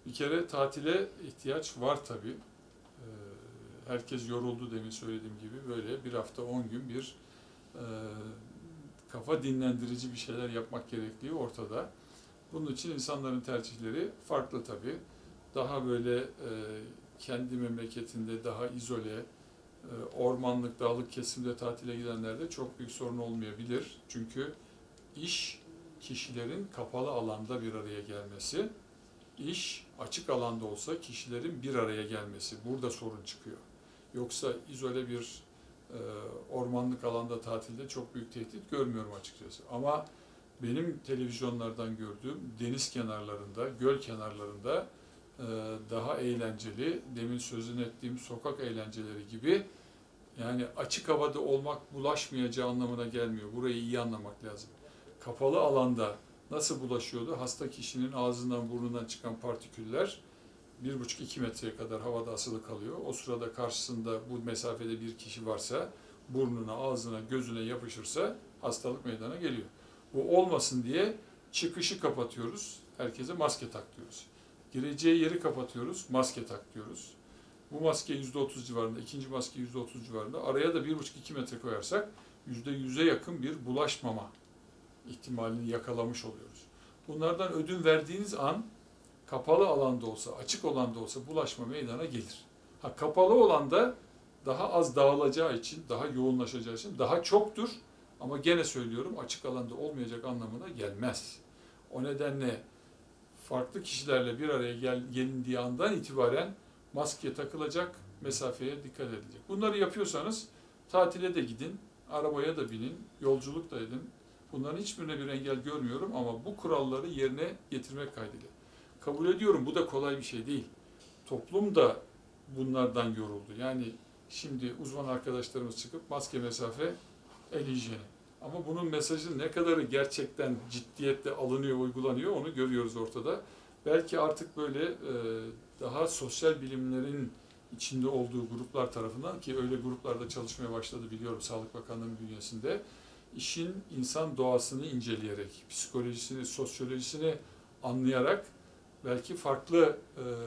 Bir kere tatile ihtiyaç var tabii. Herkes yoruldu demin söylediğim gibi. Böyle bir hafta 10 gün bir e, kafa dinlendirici bir şeyler yapmak gerektiği ortada. Bunun için insanların tercihleri farklı tabii. Daha böyle kendi memleketinde daha izole, ormanlık, dağlık kesimde tatile gidenlerde çok büyük sorun olmayabilir. Çünkü iş kişilerin kapalı alanda bir araya gelmesi, iş açık alanda olsa kişilerin bir araya gelmesi. Burada sorun çıkıyor. Yoksa izole bir ormanlık alanda tatilde çok büyük tehdit görmüyorum açıkçası. Ama benim televizyonlardan gördüğüm deniz kenarlarında, göl kenarlarında daha eğlenceli, demin sözünü ettiğim sokak eğlenceleri gibi, yani açık havada olmak bulaşmayacağı anlamına gelmiyor. Burayı iyi anlamak lazım. Kapalı alanda nasıl bulaşıyordu? Hasta kişinin ağzından burnundan çıkan partiküller 1,5-2 metreye kadar havada asılı kalıyor. O sırada karşısında bu mesafede bir kişi varsa burnuna, ağzına, gözüne yapışırsa hastalık meydana geliyor. Bu olmasın diye çıkışı kapatıyoruz. Herkese maske tak diyoruz. Gireceği yeri kapatıyoruz. Maske tak diyoruz. Bu maske %30 civarında, ikinci maske %30 civarında. Araya da 1,5-2 metre koyarsak %100'e yakın bir bulaşmama ihtimalini yakalamış oluyoruz. Bunlardan ödün verdiğiniz an kapalı alanda olsa, açık olanda olsa bulaşma meydana gelir. Ha, kapalı olanda daha az dağılacağı için, daha yoğunlaşacağı için daha çoktur. Ama gene söylüyorum, açık alanda olmayacak anlamına gelmez. O nedenle farklı kişilerle bir araya gelindiği andan itibaren maske takılacak, mesafeye dikkat edilecek. Bunları yapıyorsanız tatile de gidin, arabaya da binin, yolculuk da edin. Bunların hiçbirine bir engel görmüyorum ama bu kuralları yerine getirmek kaydıyla. Kabul ediyorum, bu da kolay bir şey değil. Toplum da bunlardan yoruldu. Yani şimdi uzman arkadaşlarımız çıkıp maske, mesafe, el hijyeni. Ama bunun mesajı ne kadarı gerçekten ciddiyetle alınıyor, uygulanıyor onu görüyoruz ortada. Belki artık böyle daha sosyal bilimlerin içinde olduğu gruplar tarafından, ki öyle gruplarda çalışmaya başladı biliyorum Sağlık Bakanlığı'nın bünyesinde, işin insan doğasını inceleyerek, psikolojisini, sosyolojisini anlayarak belki farklı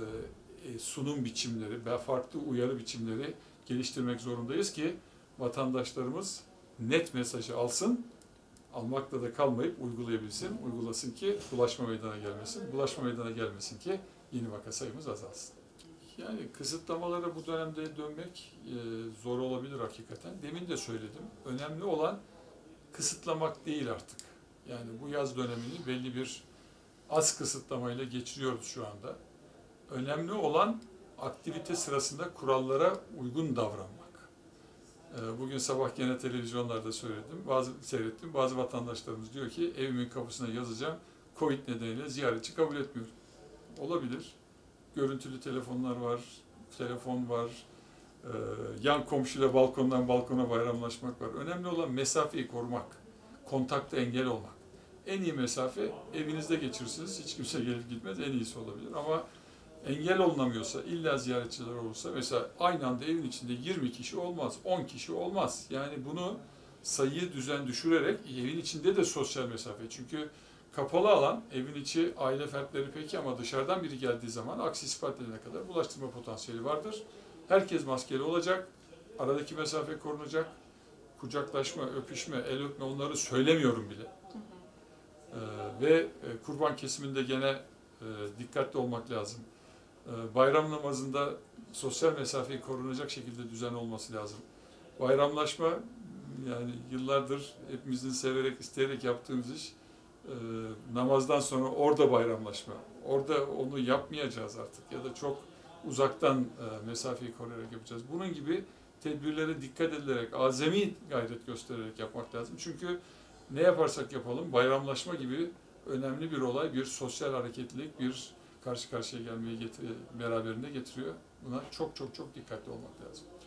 sunum biçimleri, farklı uyarı biçimleri geliştirmek zorundayız ki vatandaşlarımız net mesajı alsın, almakla da kalmayıp uygulayabilsin, uygulasın ki bulaşma meydana gelmesin, bulaşma meydana gelmesin ki yeni vaka sayımız azalsın. Yani kısıtlamalara bu dönemde dönmek zor olabilir hakikaten. Demin de söyledim. Önemli olan kısıtlamak değil artık. Yani bu yaz dönemini belli bir az kısıtlamayla geçiriyoruz şu anda. Önemli olan aktivite sırasında kurallara uygun davranmak. Bugün sabah gene televizyonlarda seyrettim. Bazı vatandaşlarımız diyor ki evimin kapısına yazacağım, Covid nedeniyle ziyaretçi kabul etmiyor. Olabilir. Görüntülü telefonlar var, telefon var, yan komşuyla balkondan balkona bayramlaşmak var. Önemli olan mesafeyi korumak, kontakta engel olmak. En iyi mesafe evinizde geçirirsiniz, hiç kimse gelip gitmez, en iyisi olabilir. Ama engel olunamıyorsa, illa ziyaretçiler olursa, mesela aynı anda evin içinde 20 kişi olmaz, 10 kişi olmaz. Yani bunu sayıyı düzen düşürerek evin içinde de sosyal mesafe. Çünkü kapalı alan, evin içi aile fertleri peki ama dışarıdan biri geldiği zaman aksi ispat edilene kadar bulaştırma potansiyeli vardır. Herkes maskeli olacak, aradaki mesafe korunacak, kucaklaşma, öpüşme, el öpme onları söylemiyorum bile. Ve kurban kesiminde gene dikkatli olmak lazım. Bayram namazında sosyal mesafeyi korunacak şekilde düzen olması lazım. Bayramlaşma, yani yıllardır hepimizin severek, isteyerek yaptığımız iş, namazdan sonra orada bayramlaşma. Orada onu yapmayacağız artık ya da çok uzaktan mesafeyi koruyarak yapacağız. Bunun gibi tedbirlere dikkat edilerek, azami gayret göstererek yapmak lazım. Çünkü ne yaparsak yapalım bayramlaşma gibi önemli bir olay, bir sosyal hareketlilik, bir karşı karşıya gelmeyi beraberinde getiriyor. Buna çok çok çok dikkatli olmak lazım.